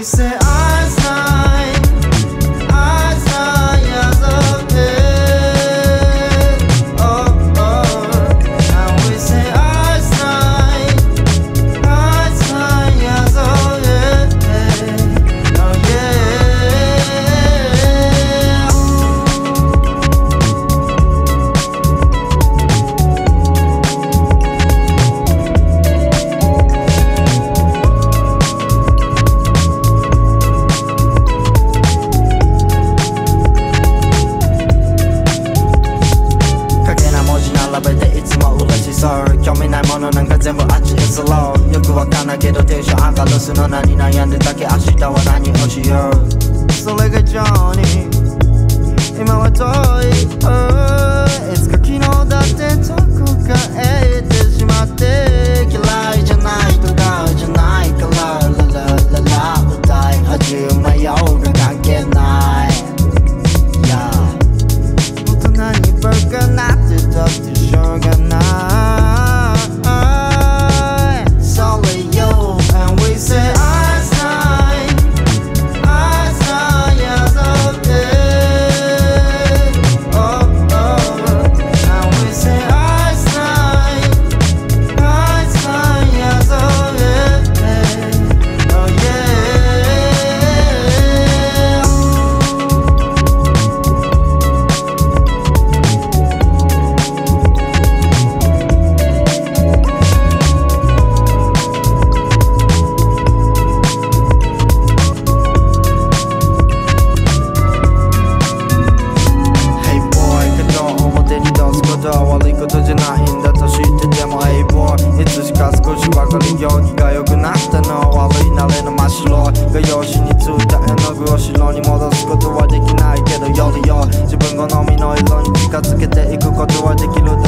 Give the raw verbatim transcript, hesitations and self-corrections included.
we say eyes high, eyes high as a head. Oh, oh. And we say eyes high, eyes high as a head. Oh yeah. 並べていつも嬉しそう。興味ないものなんか全部あっちへthrow。よくわかんないけどテンション上がるsnow。何悩んでたっけ、明日は何をしよう。それが異常に今は遠い。いつか昨日だってどこかへ行ってしまって。嫌いじゃないとかじゃないから、ララララ歌い始めようが関係ない。大人にばっかなってったってしょうがない。Sorry yo, and we say eyes high, eyes high as a head. Oh oh, and we say eyes high, eyes high as a head. Oh yeah. 悪いことじゃないんだと知ってても Hey boy いつしか少しばかり行儀が良くなったの。悪い慣れの真っ白が用紙についた絵の具を白に戻すことはできないけど、よりよ自分好みの色に近づけていくことはできる